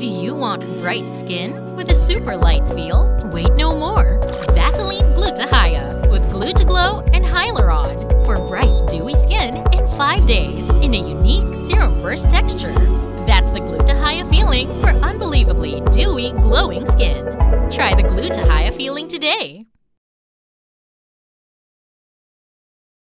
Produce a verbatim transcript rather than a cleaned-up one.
Do you want bright skin with a super light feel? Wait no more! Vaseline Gluta-Hya with Gluta-Glow and Hyaluron for bright, dewy skin in five days in a unique serum burst texture. That's the Gluta-Hya feeling for unbelievably dewy, glowing skin. Try the Gluta-Hya feeling today.